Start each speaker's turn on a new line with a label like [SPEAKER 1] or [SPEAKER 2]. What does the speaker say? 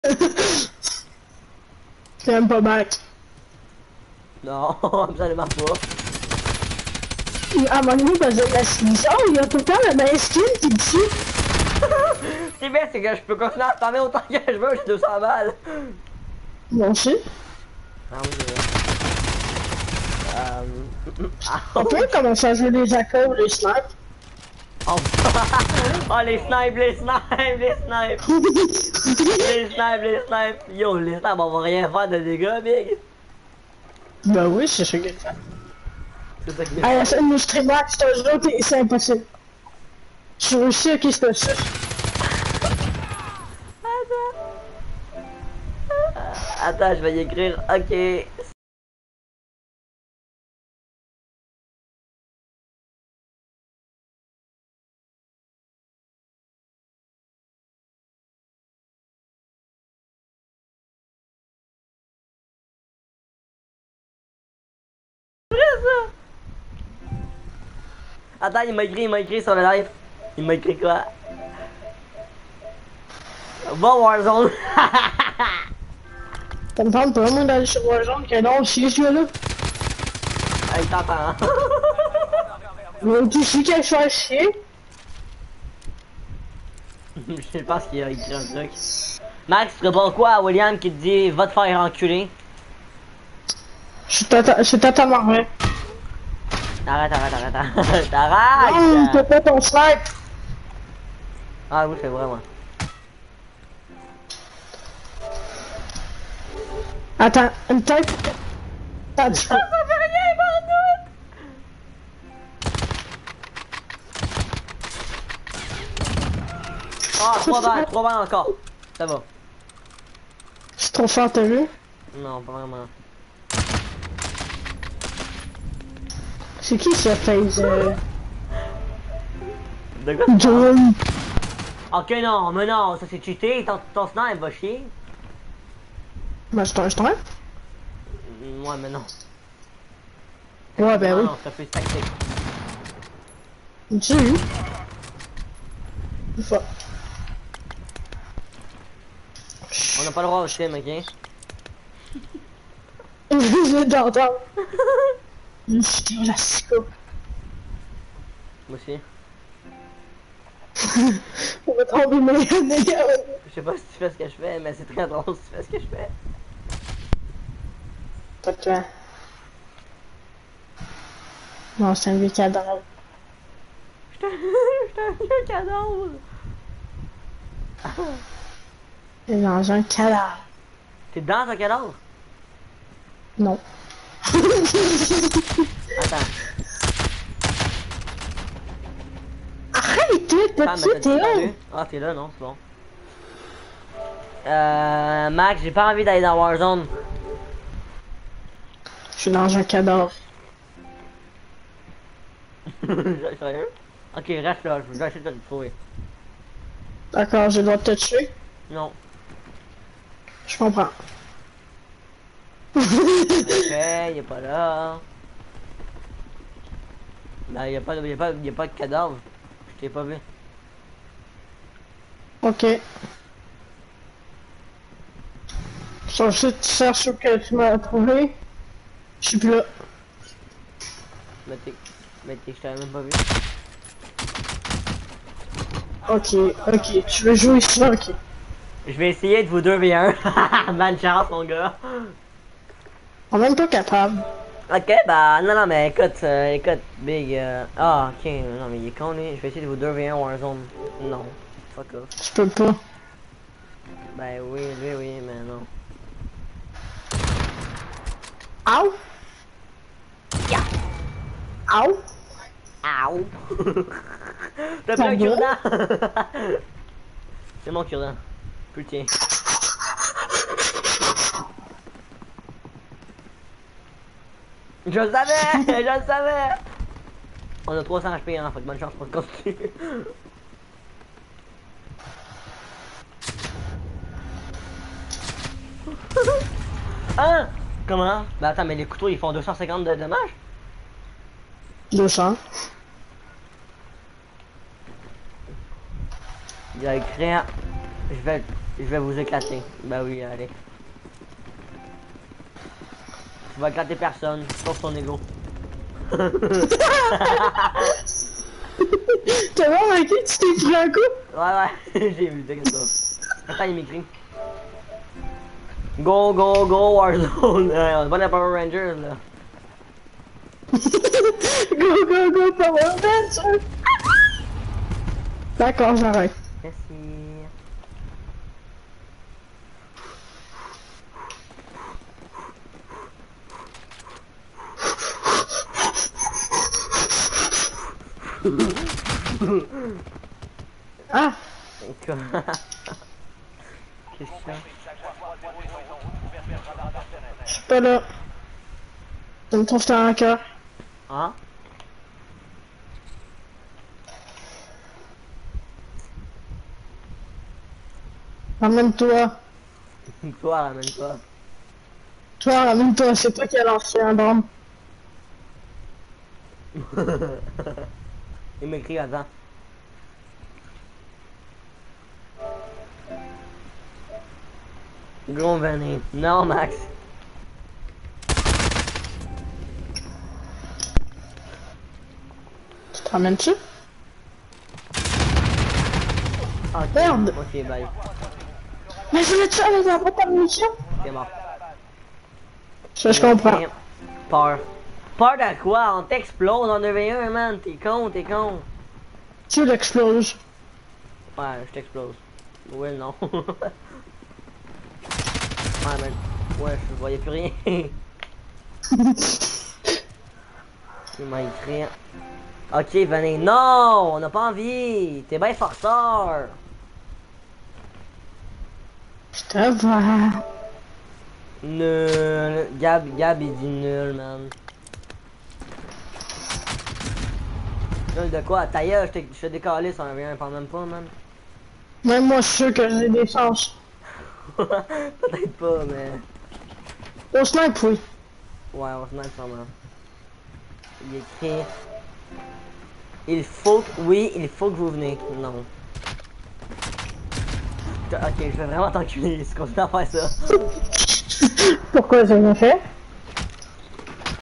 [SPEAKER 1] C'est même pas Mac.
[SPEAKER 2] Non, absolument pas.
[SPEAKER 1] À un moment donné, parce que la solution, il y a tout le temps le même skin qui me tue.
[SPEAKER 2] C'est bien, c'est que je peux continuer à farmer autant que je veux, j'ai 200 balles.
[SPEAKER 1] Moi aussi.
[SPEAKER 2] Ah oui, c'est vrai.
[SPEAKER 1] On peut commencer à jouer les accords ou les snipes.
[SPEAKER 2] Oh, oh, les snipes, les snipes, les snipes. Les snipes, les snipes. Yo, les snipes, on va rien faire de dégâts, big.
[SPEAKER 1] Ben oui, c'est ce qu'il fait.
[SPEAKER 2] C'est ça qui
[SPEAKER 1] Ah, essaie de nous streamer avec cet jeu, c'est impossible. Je suis réussi à qui c'est ça.
[SPEAKER 2] Attends, je vais y écrire. Ok. Attends, il m'a écrit sur le live. Il m'a écrit quoi? Va Warzone.
[SPEAKER 1] Ça me tente pas, moi, d'aller sur Warzone, qu'il y a donc aussi ce jeu-là.
[SPEAKER 2] Ah, il t'entend.
[SPEAKER 1] Mais tu sais qu'elle soit chier.
[SPEAKER 2] Je pense qu'il a écrit un truc. Max, tu réponds quoi à William qui te dit va te faire enculer?
[SPEAKER 1] C'est totalement vrai.
[SPEAKER 2] Arrête.
[SPEAKER 1] Non,
[SPEAKER 2] Arrête!
[SPEAKER 1] t'as pas ton snipe.
[SPEAKER 2] Ah oui, c'est vrai, moi.
[SPEAKER 1] Attends, une tête. Attends,
[SPEAKER 2] Ça fait rien, Bandit! Ah, 3 balles encore. Ça va.
[SPEAKER 1] c'est trop fort, t'as vu?
[SPEAKER 2] Non, pas vraiment.
[SPEAKER 1] C'est qui ça, FaZe?
[SPEAKER 2] De quoi tu parles?
[SPEAKER 1] John.
[SPEAKER 2] Ok, non, mais non, ça c'est cheaté. Ton snipe va chier.
[SPEAKER 1] Bah, je t'en
[SPEAKER 2] Ouais, mais non.
[SPEAKER 1] Ouais, ben
[SPEAKER 2] Ah
[SPEAKER 1] oui.
[SPEAKER 2] non, ça fait tactique.
[SPEAKER 1] Tu vu? Une fois.
[SPEAKER 2] On n'a pas le droit au stream, ok?
[SPEAKER 1] Je l'ai d'entendre. C'était la psycho.
[SPEAKER 2] Moi aussi.
[SPEAKER 1] On va tomber millionnaire.
[SPEAKER 2] Je sais pas si tu fais ce que je fais, mais c'est très drôle si tu fais ce que je fais.
[SPEAKER 1] Pas toi. Non, c'est un vieux cadavre.
[SPEAKER 2] J'étais un vieux cadavre.
[SPEAKER 1] C'est dans un cadavre.
[SPEAKER 2] T'es dans un cadavre?
[SPEAKER 1] Non.
[SPEAKER 2] Attends.
[SPEAKER 1] Arrête,
[SPEAKER 2] Attends,
[SPEAKER 1] petit, t'es là.
[SPEAKER 2] Ah, t'es là, non, c'est bon. Max, j'ai pas envie d'aller dans Warzone.
[SPEAKER 1] Je suis dans un cadavre.
[SPEAKER 2] Sérieux? Ok, reste là, je vais essayer de te trouver.
[SPEAKER 1] D'accord, je dois te tuer.
[SPEAKER 2] Non.
[SPEAKER 1] Je comprends.
[SPEAKER 2] Ok, il est pas là. Là, il y a pas de cadavre. Je t'ai pas vu.
[SPEAKER 1] Ok. Sur le site, tu cherches où que tu m'as trouvé. Je suis plus là.
[SPEAKER 2] Je t'avais même pas vu.
[SPEAKER 1] Ok, tu veux jouer ici, ok.
[SPEAKER 2] Je vais essayer de vous 2v1. Bonne chance, mon gars.
[SPEAKER 1] On est même pas capable.
[SPEAKER 2] Ok, bah, non, mais écoute, Big, ah, ok, non, mais il est con, lui. Je vais essayer de vous 2v1 Warzone. Non, fuck off.
[SPEAKER 1] Je peux pas.
[SPEAKER 2] Ben oui, oui, mais non.
[SPEAKER 1] Ow!
[SPEAKER 2] Yeah.
[SPEAKER 1] Ow!
[SPEAKER 2] Ow! T'as
[SPEAKER 1] Ça
[SPEAKER 2] pris un
[SPEAKER 1] va?
[SPEAKER 2] cure-dent? C'est mon cure-dent. Putain. Je le savais! Je le savais! On a 300 HP, hein, fait que bonne chance pour continuer. Hein? Comment? Ben attends, mais les couteaux ils font 250 de dommages?
[SPEAKER 1] 200.
[SPEAKER 2] Il a écrit, Je vais vous éclater. Bah oui, allez. Tu vas éclater personne, sauf ton ego.
[SPEAKER 1] T'as remarqué que tu t'es pris un coup?
[SPEAKER 2] Ouais, j'ai vu, t'inquiète pas. Attends, il m'écrit. Go, go, go, Warzone. On va dans Power Rangers, là.
[SPEAKER 1] Go, go, go, Power Rangers! D'accord, j'arrête.
[SPEAKER 2] Merci.
[SPEAKER 1] Ah!
[SPEAKER 2] Quoi? Qu'est-ce que c'est?
[SPEAKER 1] Je suis pas là. Je me trouve dans un cœur.
[SPEAKER 2] Hein?
[SPEAKER 1] Ramène-toi.
[SPEAKER 2] Toi, ramène-toi.
[SPEAKER 1] Toi, ramène-toi. C'est toi qui as lancé un drame.
[SPEAKER 2] Il m'écrit, attends. Gros venin. Non, Max.
[SPEAKER 1] Tu te ramènes-tu?
[SPEAKER 2] Ok,
[SPEAKER 1] Merde.
[SPEAKER 2] ok, bye.
[SPEAKER 1] Mais je l'ai tué avec la boîte à munitions.
[SPEAKER 2] T'es mort.
[SPEAKER 1] Je comprends.
[SPEAKER 2] Peur. Peur de quoi? On t'explose en 2v1, man. T'es con, t'es con.
[SPEAKER 1] Tu l'exploses.
[SPEAKER 2] Ouais, je t'explose. Ouais, non. Ouais, man. Ouais, je voyais plus rien. Il m'a écrit. Ok, venez. Non, on n'a pas envie. T'es bien forceur.
[SPEAKER 1] Je te vois.
[SPEAKER 2] Nul. Gab il dit nul, man. Nul de quoi? Ta gueule, je te décalé, ça en revient, parle même pas, man.
[SPEAKER 1] Même moi, je suis sûr que j'ai des chances.
[SPEAKER 2] Peut-être pas, mais.
[SPEAKER 1] Au snipe, oui.
[SPEAKER 2] Ouais, on se met sûrement. Il écrit. Il faut que. Oui, il faut que vous venez. Non. Ok, je vais vraiment t'enculer si tu continues à faire ça.
[SPEAKER 1] Pourquoi j'ai rien fait?